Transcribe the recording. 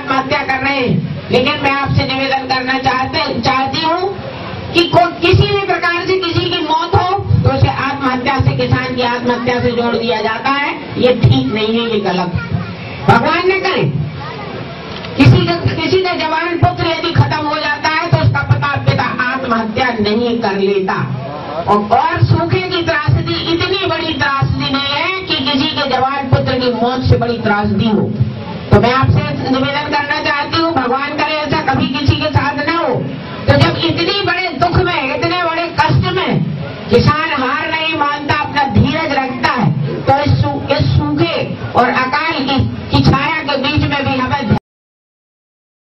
आत्महत्या कर रहे हैं, लेकिन मैं आपसे निवेदन करना चाहती हूँ कि किसी भी प्रकार से किसी की मौत हो तो उसे आत्महत्या से, किसान की आत्महत्या से जोड़ दिया जाता है। ये ठीक नहीं है, ये गलत है। भगवान न करे किसी का जवान पुत्र यदि खत्म हो जाता है तो उसका पिता आत्महत्या नहीं कर लेता। और सूखे की त्रासदी इतनी बड़ी त्रासदी नहीं है कि किसी के जवान पुत्र की मौत से बड़ी त्रासदी हो। तो मैं आपसे निवेदन करना चाहती हूँ, भगवान करे ऐसा कभी किसी के साथ न हो। तो जब इतनी बड़े दुख में, इतने बड़े कष्ट में किसान